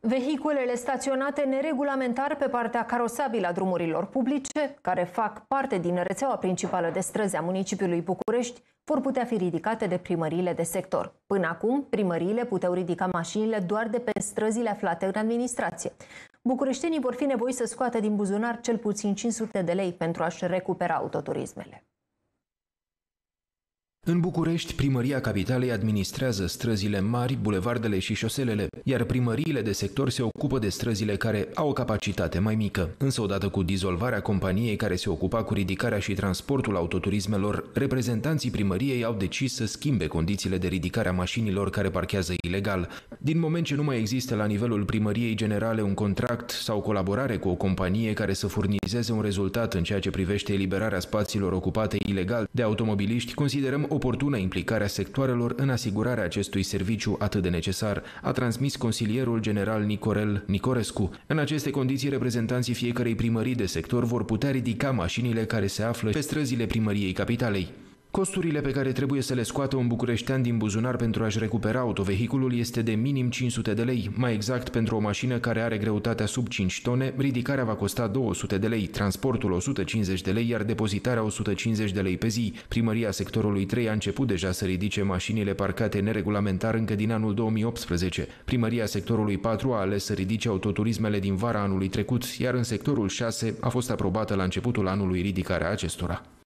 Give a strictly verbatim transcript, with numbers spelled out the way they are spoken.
Vehiculele staționate neregulamentar pe partea carosabilă a drumurilor publice, care fac parte din rețeaua principală de străzi a municipiului București, vor putea fi ridicate de primăriile de sector. Până acum, primăriile puteau ridica mașinile doar de pe străzile aflate în administrație. Bucureștenii vor fi nevoiți să scoată din buzunar cel puțin cinci sute de lei pentru a-și recupera autoturismele. În București, Primăria Capitalei administrează străzile mari, bulevardele și șoselele, iar primăriile de sector se ocupă de străzile care au o capacitate mai mică. Însă, odată cu dizolvarea companiei care se ocupa cu ridicarea și transportul autoturismelor, reprezentanții primăriei au decis să schimbe condițiile de ridicare a mașinilor care parchează ilegal. Din moment ce nu mai există la nivelul Primăriei Generale un contract sau colaborare cu o companie care să furnizeze un rezultat în ceea ce privește eliberarea spațiilor ocupate ilegal de automobiliști, considerăm oportună implicarea sectoarelor în asigurarea acestui serviciu atât de necesar, a transmis consilierul general Nicorel Nicorescu. În aceste condiții, reprezentanții fiecărei primării de sector vor putea ridica mașinile care se află pe străzile Primăriei Capitalei. Costurile pe care trebuie să le scoată un bucureștean din buzunar pentru a-și recupera autovehiculul este de minim cinci sute de lei. Mai exact, pentru o mașină care are greutatea sub cinci tone, ridicarea va costa două sute de lei, transportul o sută cincizeci de lei, iar depozitarea o sută cincizeci de lei pe zi. Primăria sectorului trei a început deja să ridice mașinile parcate neregulamentar încă din anul două mii optsprezece. Primăria sectorului patru a ales să ridice autoturismele din vara anului trecut, iar în sectorul șase a fost aprobată la începutul anului ridicarea acestora.